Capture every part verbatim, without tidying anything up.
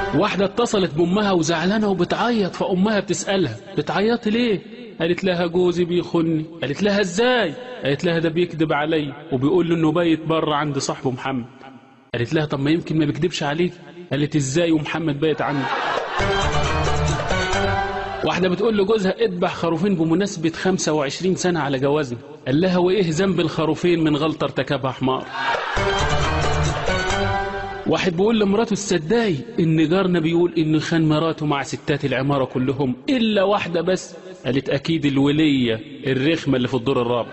واحدة اتصلت بأمها وزعلانة وبتعيط، فأمها بتسألها بتعيطي ليه؟ قالت لها جوزي بيخني. قالت لها ازاي؟ قالت لها ده بيكذب علي وبيقول له انه بايت بره عند صاحبه محمد. قالت لها طب ما يمكن ما بيكذبش عليك. قالت ازاي ومحمد بايت عندي؟ واحدة بتقول لجوزها اذبح خروفين بمناسبة خمسة وعشرين سنة على جوازنا. قال لها وايه ذنب الخروفين من غلطة ارتكبها حمار؟ واحد بيقول لمراته السداي ان جارنا بيقول ان خان مراته مع ستات العمارة كلهم الا واحدة بس. قالت اكيد الولية الرخمة اللي في الدور الرابع.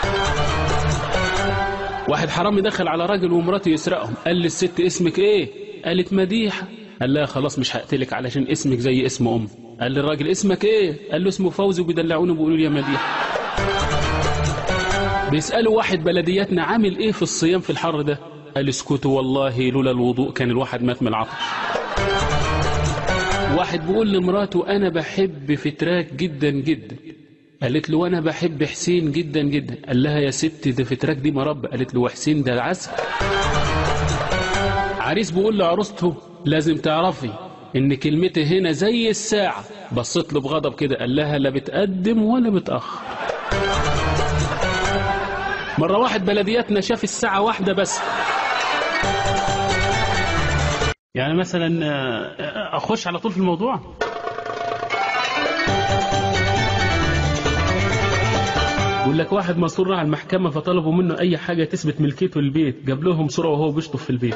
واحد حرامي دخل على راجل ومراته يسرقهم، قال للست اسمك ايه؟ قالت مديحة. قال لها خلاص مش هقتلك علشان اسمك زي اسم ام. قال للراجل اسمك ايه؟ قال له اسمه فوزي وبيدلعوني وبيقولوا لي يا مديحة. بيسألوا واحد بلدياتنا عامل ايه في الصيام في الحر ده؟ قال اسكتوا والله لولا الوضوء كان الواحد مات من العطش. واحد بيقول لمراته انا بحب فتراك جدا جدا. قالت له وانا بحب حسين جدا جدا. قال لها يا ست ده فتراك دي مربى. قالت له وحسين ده العسل. عريس بيقول لعروسته لازم تعرفي ان كلمتي هنا زي الساعة. بصت له بغضب كده قال لها لا بتقدم ولا بتأخر. مرة واحد بلدياتنا شاف الساعة واحدة بس. يعني مثلا اخش على طول في الموضوع. يقول لك واحد مسؤول راح المحكمة فطلبوا منه اي حاجة تثبت ملكيته للبيت، جاب لهم صورة وهو بيشطف في البيت.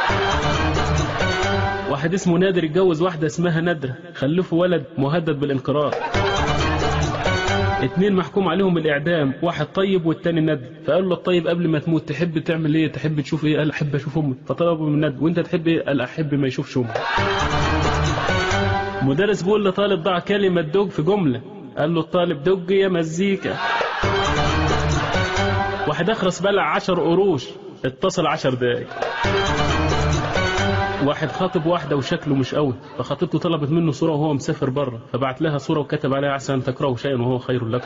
واحد اسمه نادر اتجوز واحدة اسمها نادرة، خلفوا ولد مهدد بالانقراض. اتنين محكوم عليهم بالاعدام، واحد طيب والتاني ندل. فقال له الطيب قبل ما تموت تحب تعمل ايه؟ تحب تشوف ايه؟ قال احب اشوف امي. فطلبوا من ندل وانت تحب ايه؟ قال احب ما يشوفش امي. مدرس بيقول لطالب ضع كلمة دج في جملة. قال له الطالب دج يا مزيكا. واحد اخرس بلع عشر قروش اتصل عشر دقايق. واحد خاطب واحدة وشكله مش قوي، فخطيبته طلبت منه صورة وهو مسافر بره، فبعت لها صورة وكتب عليها عسى أن تكرهوا شيئا وهو خير لكم.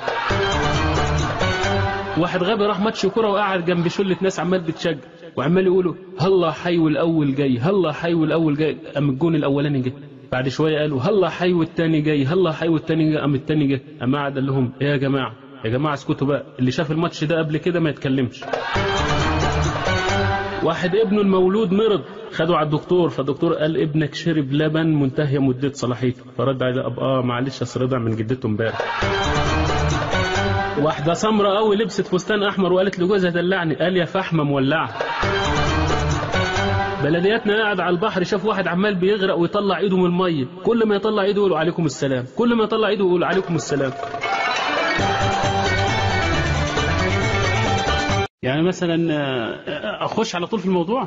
واحد غبي راح ماتش كرة وقعد جنب شلة ناس عمال بتشجع وعمال يقولوا هلا حيو الأول جاي، هلا حيو الأول جاي. قام الجون الأولاني جه. بعد شوية قالوا هلا حيو التاني جاي، هلا حيو التاني جاي. قام التاني جه. قام قعد قال لهم ايه يا جماعة يا جماعة اسكتوا بقى، اللي شاف الماتش ده قبل كده ما يتكلمش. واحد ابنه المولود مرض، خدوا على الدكتور، فالدكتور قال ابنك شرب لبن منتهية مدة صلاحيته. فرد عليه اب اه معلش اصل رضع من جدته امبارح. واحدة سمرة قوي لبست فستان احمر وقالت لجوزها دلعني. قال يا فحمة مولعة. بلدياتنا قاعد على البحر شاف واحد عمال بيغرق ويطلع ايده من المية، كل ما يطلع ايده يقول عليكم السلام، كل ما يطلع ايده يقول عليكم السلام. يعني مثلا اخش على طول في الموضوع.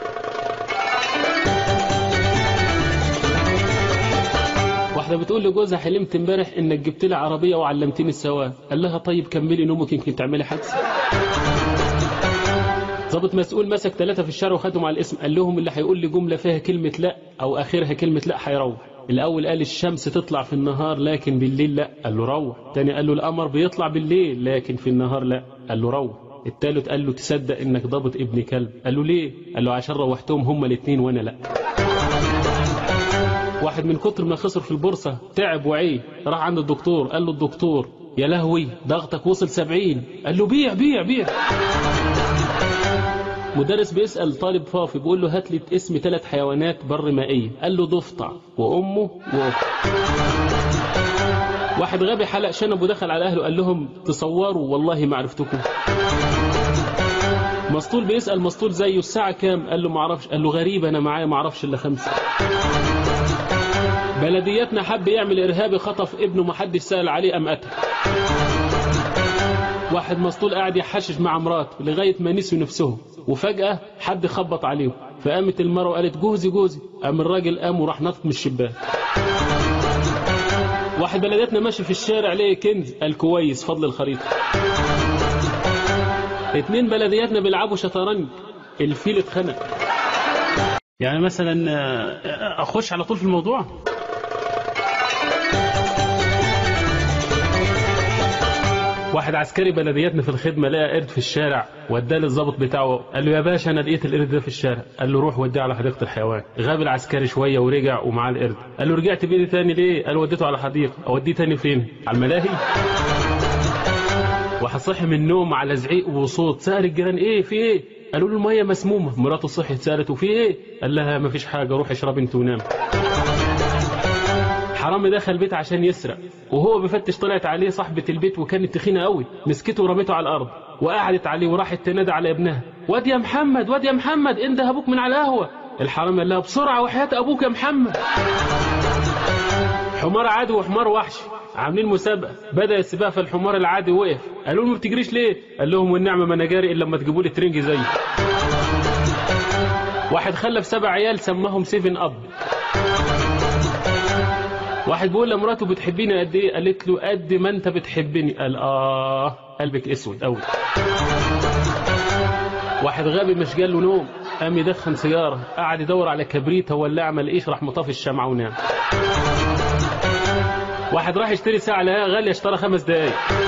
واحدة بتقول لجوزها حلمت امبارح انك جبت لي عربية وعلمتني السواقة. قال لها طيب كملي نومك يمكن تعملي حادثة. ضابط مسؤول مسك ثلاثة في الشارع وخدهم على الاسم، قال لهم اللي هيقول لي جملة فيها كلمة لا او اخرها كلمة لا هيروح. الاول قال الشمس تطلع في النهار لكن بالليل لا، قال له روح. تاني قال له القمر بيطلع بالليل لكن في النهار لا، قال له روح. التالت قال له تصدق انك ضابط ابن كلب. قال له ليه؟ قال له عشان روحتهم هما الاثنين وانا لا. واحد من كتر ما خسر في البورصة تعب وعيه، راح عند الدكتور قال له الدكتور يا لهوي ضغطك وصل سبعين. قال له بيع بيع بيع. مدرس بيسأل طالب فافي بيقول له هات لي اسم ثلاث حيوانات بر مائية. قال له ضفدع وامه وأخته. واحد غبي حلق شنب ودخل على اهله قال لهم تصوروا والله ما عرفتكم. مسطول بيسأل مسطول زيه الساعة كام؟ قال له ما اعرفش. قال له غريب انا معايا ما اعرفش الا خمسة. بلدياتنا حب يعمل ارهابي خطف ابنه ما حدش سأل عليه قام قتل. واحد مسطول قاعد يحشش مع مراته لغاية ما نسوا نفسهم، وفجأة حد خبط عليهم فقامت المرأة وقالت جوزي جوزي. قام الراجل قام وراح نطط من الشباك. واحد بلدياتنا ماشي في الشارع ليه كنز، قال كويس فضل الخريطة. اتنين بلدياتنا بيلعبوا شطرنج، الفيل اتخنق. يعني مثلا اخش على طول في الموضوع. واحد عسكري بلدياتنا في الخدمه لقى قرد في الشارع، وداه للظابط بتاعه، قال له يا باشا انا لقيت القرد ده في الشارع. قال له روح وديه على حديقه الحيوان. غاب العسكري شويه ورجع ومعاه القرد. قال له رجعت بيه تاني ليه؟ قال وديته على حديقه. اوديه تاني فين؟ على الملاهي؟ واحد صحي من النوم على زعيق وصوت، سأل الجيران ايه في ايه؟ قالوا له الميه مسمومه. مراته صحيت سالته في ايه؟ قال لها مفيش حاجه، روح اشرب انت ونام. حرامي دخل البيت عشان يسرق، وهو بيفتش طلعت عليه صاحبه البيت وكانت تخينه قوي، مسكته ورميته على الارض وقعدت عليه وراحت تنادى على ابنها، واد يا محمد واد يا محمد انده ابوك من على القهوه. الحرامي قال لها بسرعه وحياه ابوك يا محمد. حمار عادي وحمار وحشي عاملين مسابقه، بدا السباق فالحمار العادي وقف. قالوا له ما بتجريش ليه؟ قال لهم والنعمه ما انا جاري الا لما تجيبوا لي ترنج زيه. واحد خلف سبع عيال سماهم سيفن اب. واحد بيقول لمراته بتحبيني قد ايه؟ قالت له قد ما انت بتحبني. قال اه قلبك اسود قوي. واحد غبي مش جاله نوم، قام يدخن سيجاره، قعد يدور على كبريته ولاعه ما لقيش، راح مطفي الشمعه ونام. واحد راح يشتري ساعه لقاها غاليه اشترى خمس دقايق.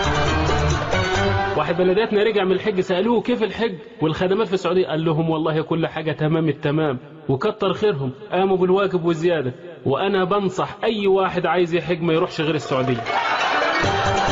واحد بلدياتنا رجع من الحج سالوه كيف الحج والخدمات في السعوديه؟ قال لهم والله كل حاجه تمام التمام وكتر خيرهم، قاموا بالواجب والزياده، وانا بنصح اي واحد عايز يحج ما يروحش غير السعوديه.